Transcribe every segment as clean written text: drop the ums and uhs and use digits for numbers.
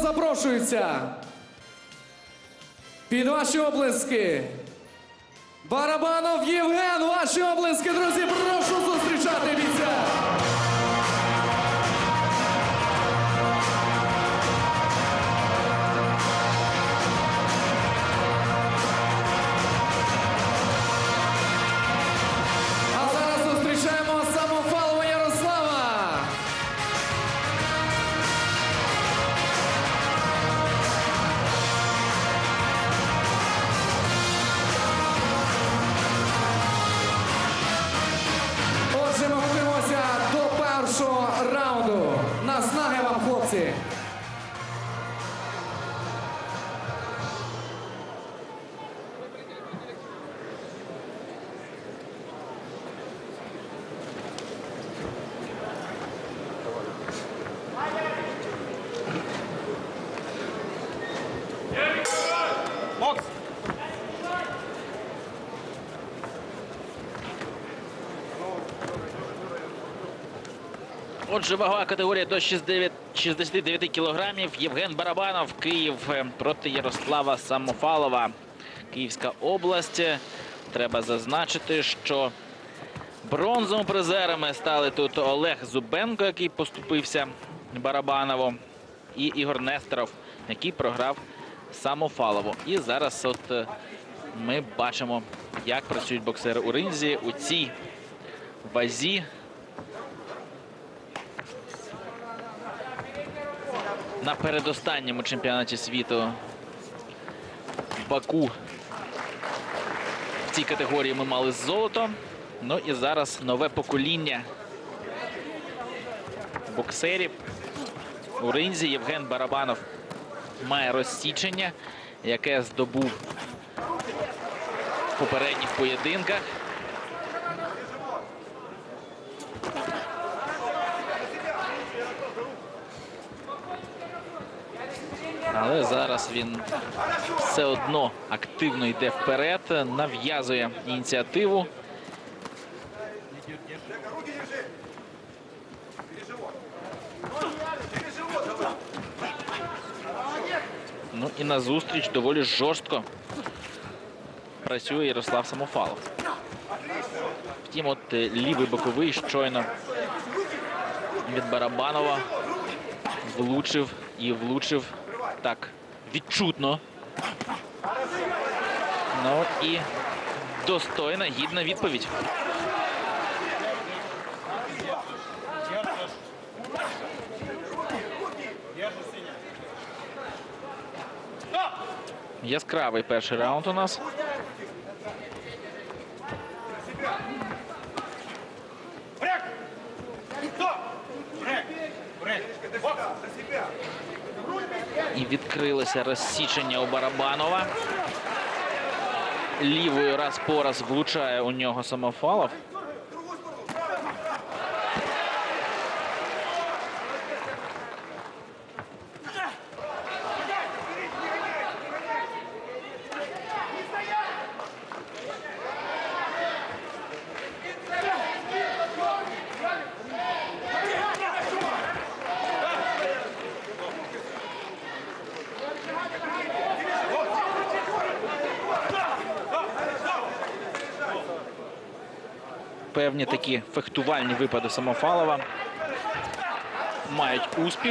запрошується під ваші оплески Барабанов Євген. Ваші оплески, друзі, прошу зустрічати бійця. А зараз зустрічаємо Самофалова Ярослава. Отже, ми готуємося до першого раунду. Наснаги вам, хлопці! Бокс! Отже, вагова категорія до 69 кілограмів. Євген Барабанов, Київ проти Ярослава Самофалова. Київська область. Треба зазначити, що бронзовими призерами стали тут Олег Зубенко, який поступився Барабанову, і Ігор Нестеров, який програв Самофалову. І зараз от ми бачимо, як працюють боксери у ринзі у цій вазі. На передостанньому чемпіонаті світу в Баку в цій категорії ми мали золото. Ну і зараз нове покоління боксерів у ринзі. Євген Барабанов має розсічення, яке здобув в попередніх поєдинках. Але зараз він все одно активно йде вперед, нав'язує ініціативу. Ну і назустріч доволі жорстко працює Ярослав Самофалов. Втім, от лівий боковий щойно від Барабанова влучив і влучив так відчутно. Ну і достойна, гідна відповідь. Яскравий перший раунд у нас. І відкрилося розсічення у Барабанова. Лівою раз по раз влучає у нього Самофалов. Певні такі фехтувальні випади Самофалова мають успіх.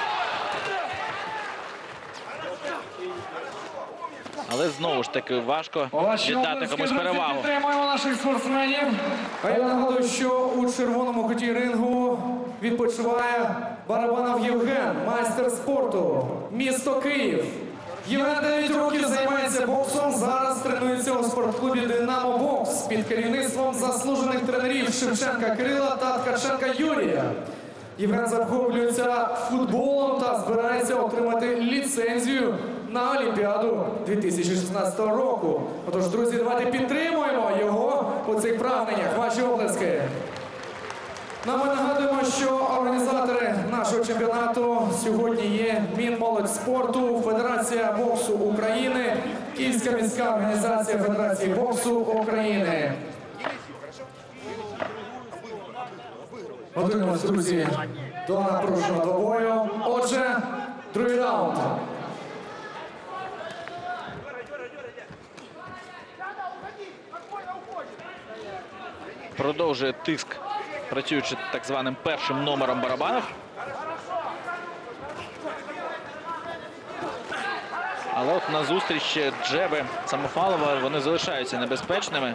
Але знову ж таки важко віддати комусь перевагу. Підтримуємо наших спортсменів. А я нагадую, що у червоному куті рингу відпочиває Барабанов Євген, майстер спорту, місто Київ. Євген 9 років займається боксом, зараз тренується у спортклубі «Динамо Бокс» під керівництвом заслужених тренерів Шевченка Кирила та Ткаченка Юрія. Євген захоплюється футболом та збирається отримати ліцензію на Олімпіаду 2016 року. Отож, друзі, давайте підтримуємо його у цих прагненнях. Ваші оплески. Ну, ми нагадуємо, що організатори нашого чемпіонату сьогодні є Мінмолодь спорту, Федерація боксу України, Київська міська організація Федерації боксу України. Готуємося, друзі, до напруженого двобою. Отже, Другий раунд. Продовжує тиск, працюючи так званим першим номером Барабанов. Але от назустріч джеби Самофалова, вони залишаються небезпечними.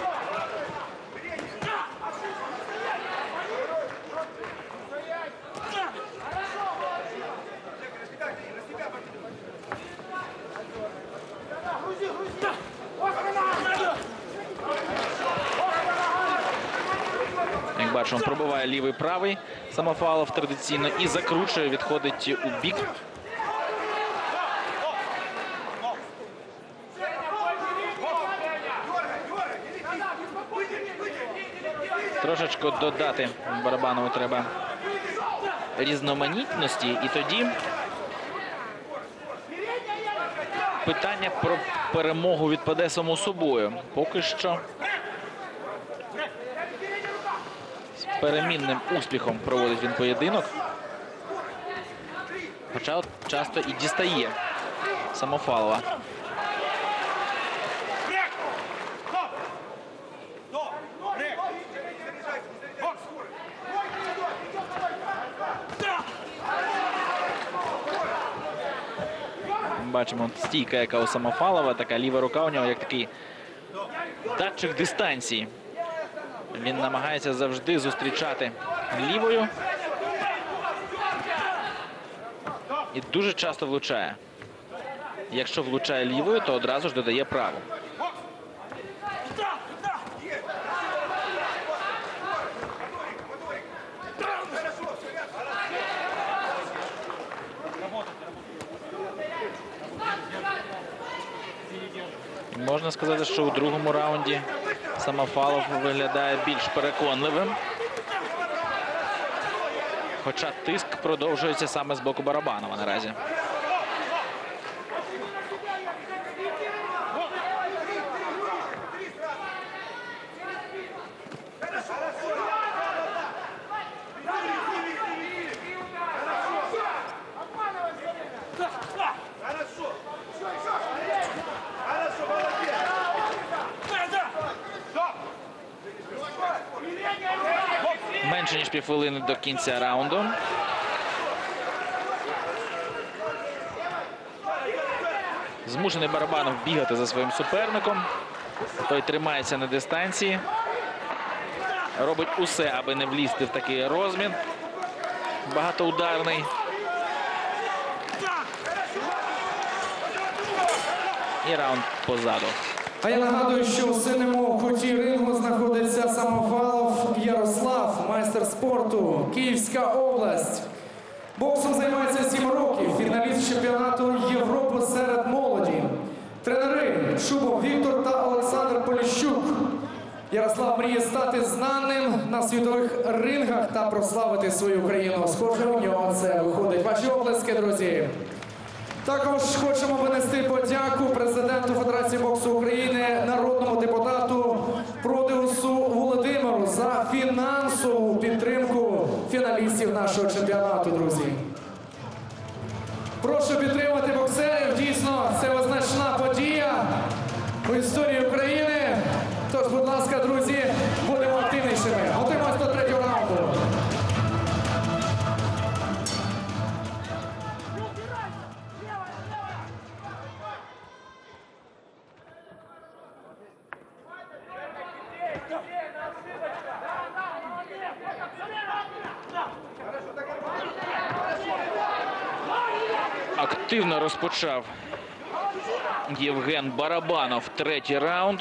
Як бачимо, пробиває лівий-правий Самофалов традиційно і закручує, відходить у бік. Трошечки додати Барабанову треба різноманітності, і тоді питання про перемогу відпаде само собою. Поки що з перемінним успіхом проводить він поєдинок. Хоча от часто і дістає Самофалова. Бачимо, стійка, яка у Самофалова, така ліва рука у нього, як такий датчик дистанції. Він намагається завжди зустрічати лівою. І дуже часто влучає. Якщо влучає лівою, то одразу ж додає праву. Можна сказати, що у другому раунді Самофалов виглядає більш переконливим. Хоча тиск продовжується саме з боку Барабанова наразі. Менше ніж півхвилини до кінця раунду. Змушений Барабанов бігати за своїм суперником. Той тримається на дистанції. Робить усе, аби не влізти в такий розмін. Багатоударний. І раунд позаду. А я нагадую, що у синьому куті рингу знаходиться Самофалов Ярослав, майстер спорту, Київська область. Боксом займається 7 років, фіналіст чемпіонату Європи серед молоді. Тренери Шубов Віктор та Олександр Поліщук. Ярослав мріє стати знаним на світових рингах та прославити свою країну. Схоже, у нього це виходить. Ваші оплески, друзі. Також хочемо винести подяку президенту Федерації боксу України, народному депутату Продеусу Володимиру за фінансову підтримку фіналістів нашого чемпіонату, друзі. Прошу підтримати боксерів. Дійсно, це визначна подія у історії України. Тож, будь ласка, друзі, будемо активнішими. Готуємось до 3-го раунду. Активно розпочав Євген Барабанов 3-й раунд.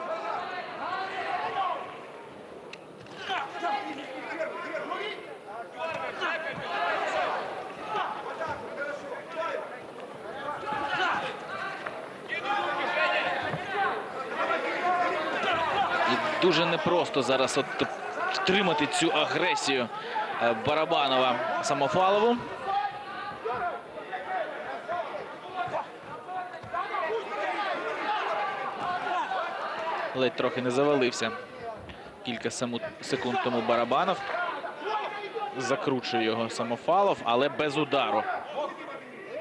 І дуже непросто зараз от втримати цю агресію Барабанова Самофалову. Ледь трохи не завалився. Кілька секунд тому Барабанов. Закручує його Самофалов, але без удару.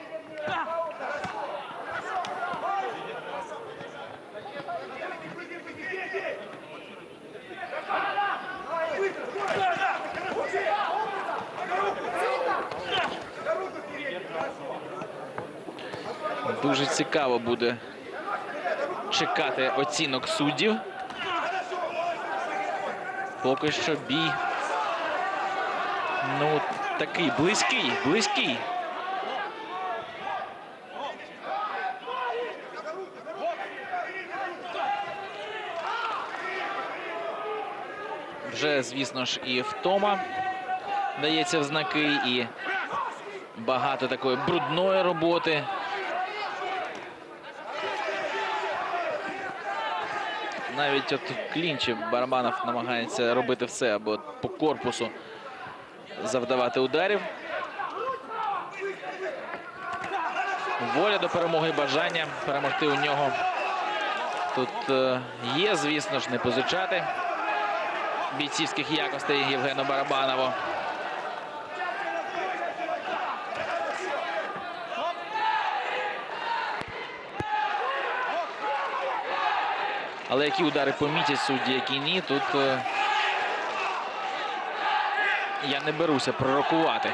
Дуже цікаво буде чекати оцінок суддів. Поки що бій, ну, такий близький. Вже, звісно ж, і втома дається в знаки, і багато такої брудної роботи. Навіть от в клінчі Барабанов намагається робити все, аби по корпусу завдавати ударів. Воля до перемоги і бажання перемогти у нього тут є, звісно ж, не позичати бійцівських якостей Євгену Барабанову. Але які удари помітять судді, які ні, тут я не беруся пророкувати.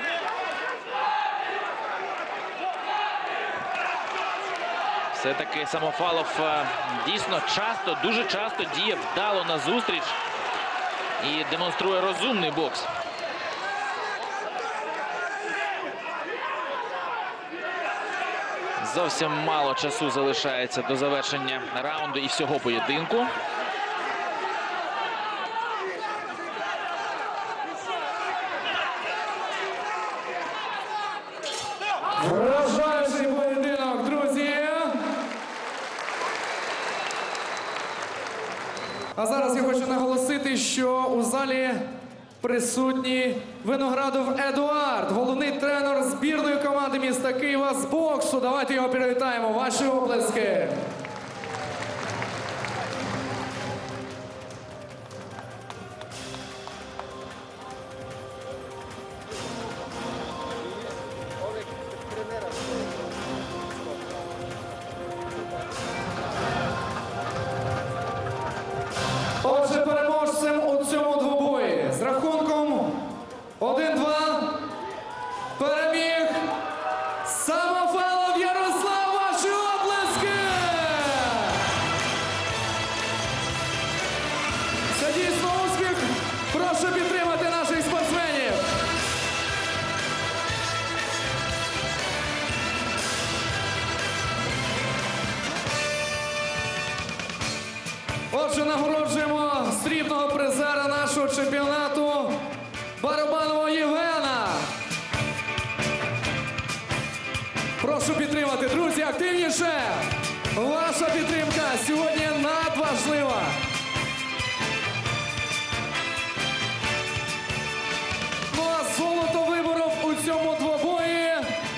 Все-таки Самофалов дійсно часто, дуже часто діє вдало на зустріч і демонструє розумний бокс. Зовсім мало часу залишається до завершення раунду і всього поєдинку. Вражаючий поєдинок, друзі! А зараз я хочу наголосити, що у залі присутній Виноградов Едуард, головний тренер збірної команди міста Києва з боксу. Давайте його привітаємо. Ваші оплески. Отже, переможцем у цьому двобої з рахунком 1-2 переміг Самофалов Ярослав. Ваші оплески! Це дійсно успіх. Прошу підтримати наших спортсменів. Отже, нагороджуємо срібного призера нашого чемпіонату Барабанова Євгена. Прошу підтримати, друзі, активніше. Ваша підтримка сьогодні надважлива. Ну а золото виборов у цьому двобої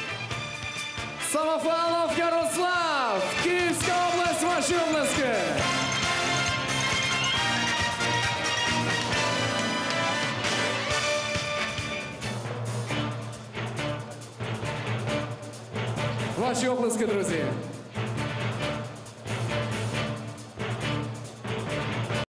Самофалов Ярослав, Київська область. Ваші обласки. Ваші оплески, друзі.